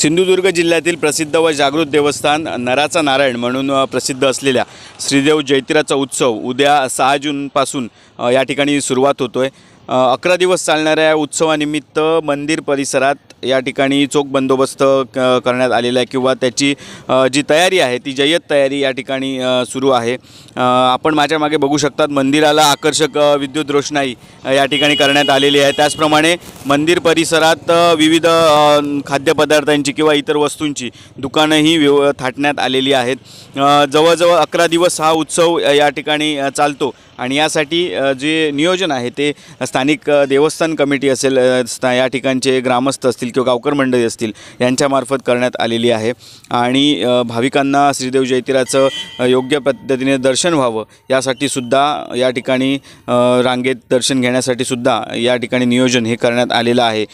सिंधुदुर्ग जिल्ह्यातील प्रसिद्ध व जागृत देवस्थान नराचा नारायण म्हणून प्रसिद्ध असलेल्या श्रीदेव जयतीराचा उत्सव उद्या 6 जूनपासून या ठिकाणी सुरुवात होतोय। 11 दिवस चालणाऱ्या या उत्सवानिमित्त मंदिर परिसरात या ठिकाणी चोख बंदोबस्त करण्यात आलेला आहे किंवा त्याची जी तयारी आहे ती जय्यत तयारी या ठिकाणी सुरू आहे। आपण माझ्या मागे बघू शकतात मंदिराला आकर्षक विद्युत रोषणाई या ठिकाणी करण्यात आलेली आहे। त्याचप्रमाणे मंदिर परिसरात विविध खाद्यपदार्थांची किंवा इतर वस्तूंची दुकानंही थाटण्यात आलेली आहेत। जवळजवळ 11 दिवस हा उत्सव या ठिकाणी चालतो आणि यासाठी जे नियोजन आहे ते स्थानिक देवस्थान कमिटी असेल, या ठिकाणचे ग्रामस्थ असतील किंवा गावकर मंडळी असतील यांच्यामार्फत करण्यात आलेली आहे। आणि भाविकांना श्रीदेव जयतीराचं योग्य पद्धतीने दर्शन व्हावं यासाठी सुद्धा या ठिकाणी रांगेत दर्शन घेण्यासाठी सुद्धा या ठिकाणी नियोजन हे करण्यात आलेलं आहे।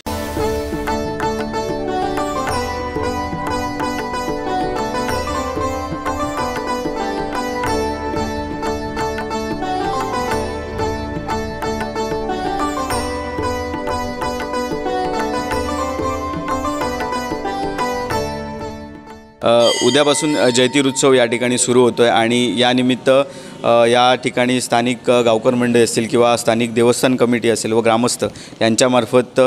उद्यापासून जयतीर उत्सव या ठिकाणी सुरू होतो आहे आणि यानिमित्त या ठिकाणी स्थानिक गावकर मंडळी असतील किंवा स्थानिक देवस्थान कमिटी असेल व ग्रामस्थ यांच्यामार्फत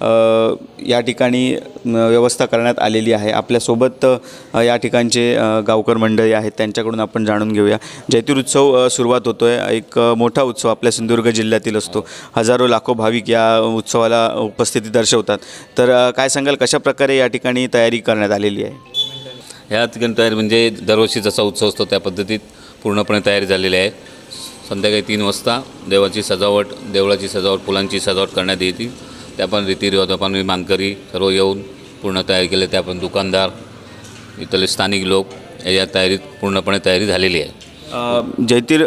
या ठिकाणी व्यवस्था करण्यात आलेली आहे। आपल्यासोबत या ठिकाणचे गावकर मंडळी आहेत, त्यांच्याकडून आपण जाणून घेऊया। जयतीर उत्सव सुरुवात होतो आहे। एक मोठा उत्सव आपल्या सिंधुदुर्ग जिल्ह्यातील असतो। हजारो लाखो भाविक या उत्सवाला उपस्थिती दर्शवतात। तर काय सांगाल, कशा प्रकारे या ठिकाणी तयारी करण्यात आलेली आहे? ह्या ठिकाणी तयारी म्हणजे दरवर्षी जसा उत्सव असतो त्या पद्धतीत पूर्णपणे तयारी झालेली आहे। संध्याकाळी 3 वाजता देवाची सजावट, देवळाची सजावट, फुलांची सजावट करण्यात येते। त्या पण रीतिरिवाज आपण मानकरी सर्व येऊन पूर्ण तयारी केली। त्या पण दुकानदार, इथले स्थानिक लोक या तयारीत पूर्णपणे तयारी झालेली आहे। जयतीर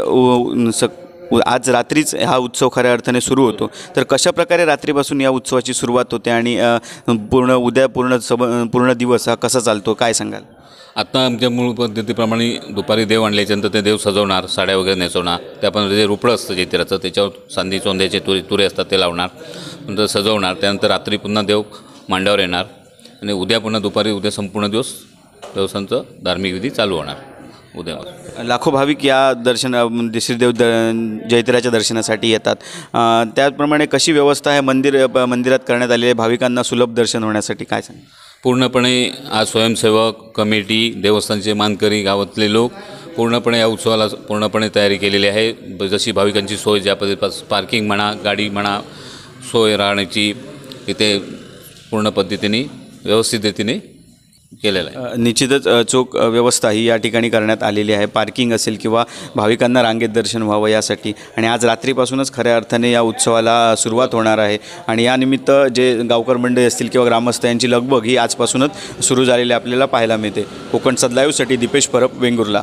आज रात्रीच हा उत्सव खऱ्या अर्थाने सुरू होतो। तर कशा प्रकारे रात्रीपासून या उत्सवाची सुरुवात होते आणि उद्या पूर्ण दिवस हा कसा चालतो, काय सांगाल? आता आमच्या मूळ पद्धतीप्रमाणे दुपारी देव आणल्याच्यानंतर ते देव सजवणार, साड्या वगैरे नेसवणार। त्या पण जे रुपडं असतं जयतीराचं त्याच्यावर चांदी चोंद्याचे तुरे असतात ते लावणार, नंतर सजवणार। त्यानंतर रात्री पुन्हा देव मांडावर येणार आणि उद्या पुन्हा दुपारी उद्या संपूर्ण दिवस देवस्थानचं धार्मिक विधी चालू होणार। उद्या लाखो भाविक या श्रीदेव जयतीराच्या दर्शनासाठी येतात। त्याचप्रमाणे कशी व्यवस्था आहे मंदिरात करण्यात आलेली आहे भाविकांना सुलभ दर्शन होण्यासाठी, काय सांग? पूर्णपणे आज स्वयंसेवक कमिटी, देवस्थानचे मानकरी, गावातले लोक पूर्णपणे या उत्सवाला पूर्णपणे तयारी केलेली आहे। जशी भाविकांची सोय, ज्या पद्धतीने पार्किंग म्हणा, गाडी म्हणा, सोय राहण्याची इथे पूर्ण पद्धतीने व्यवस्थित रीतीने केलेलं आहे। निश्चितच चोख व्यवस्था ही या ठिकाणी करण्यात आलेली आहे। पार्किंग असेल किंवा भाविकांना रांगेत दर्शन व्हावं यासाठी। आणि आज रात्रीपासूनच खऱ्या अर्थाने या उत्सवाला सुरुवात होणार आहे आणि यानिमित्त जे गावकर मंडळी असतील किंवा ग्रामस्थ यांची लगबग ही आजपासूनच सुरू झालेली आपल्याला पाहायला मिळते। कोकणसाद लाईव्हसाठी दीपेश परब, वेंगुर्ला।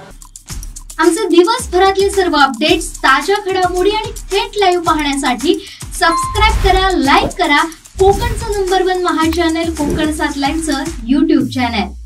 आमचे दिवसभरातले सर्व अपडेट्स, ताज्या घडामोडी आणि थेट लाईव्ह पाहण्यासाठी सबस्क्राइब करा, लाईक करा कोकणचं नंबर 1 महा चॅनल कोकणसाद लाईव्हचं YouTube चॅनल।